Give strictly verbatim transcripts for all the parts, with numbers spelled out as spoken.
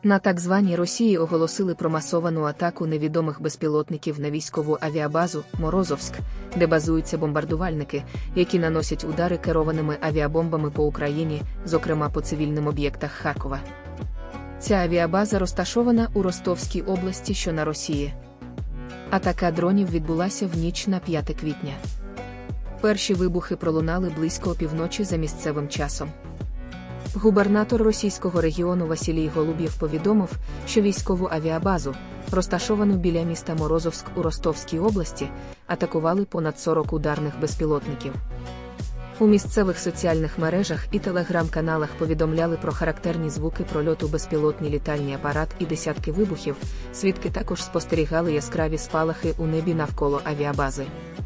На так званій Росії оголосили про масовану атаку невідомих безпілотників на військову авіабазу Морозовськ, де базуються бомбардувальники, які наносять удари керованими авіабомбами по Україні, зокрема по цивільним об'єктах Харкова. Ця авіабаза розташована у Ростовській області, що на Росії. Атака дронів відбулася в ніч на п'яте квітня. Перші вибухи пролунали близько опівночі за місцевим часом. Губернатор російського регіону Василій Голуб'єв повідомив, що військову авіабазу, розташовану біля міста Морозовськ у Ростовській області, атакували понад сорок ударних безпілотників. У місцевих соціальних мережах і телеграм-каналах повідомляли про характерні звуки прольоту безпілотний літальний апарат і десятки вибухів. Свідки також спостерігали яскраві спалахи у небі навколо авіабази.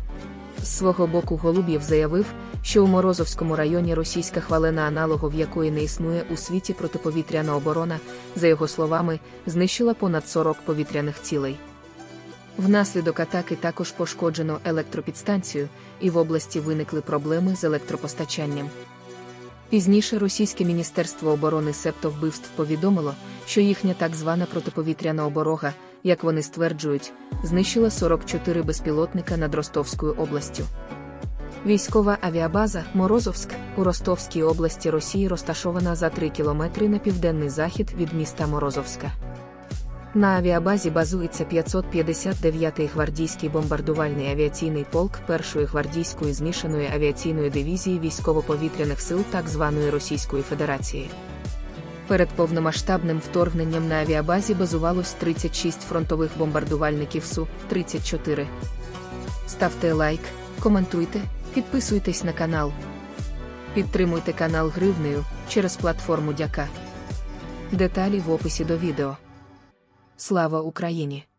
З свого боку Голуб'єв заявив, що у Морозовському районі російська хвалена, аналогов якої не існує у світі, протиповітряна оборона, за його словами, знищила понад сорок повітряних цілей. Внаслідок атаки також пошкоджено електропідстанцію, і в області виникли проблеми з електропостачанням. Пізніше російське Міністерство оборони септо вбивств повідомило, що їхня так звана протиповітряна оборона, як вони стверджують, знищила сорок чотири безпілотника над Ростовською областю. Військова авіабаза «Морозовськ» у Ростовській області Росії розташована за три кілометри на південний захід від міста Морозовська. На авіабазі базується п'ятсот п'ятдесят дев'ятий гвардійський бомбардувальний авіаційний полк першої гвардійської змішаної авіаційної дивізії військово-повітряних сил так званої Російської Федерації. Перед повномасштабним вторгненням на авіабазі базувалось тридцять шість фронтових бомбардувальників Су тридцять чотири. Ставте лайк, коментуйте, підписуйтесь на канал. Підтримуйте канал гривнею через платформу Дяка. Деталі в описі до відео. Слава Україні!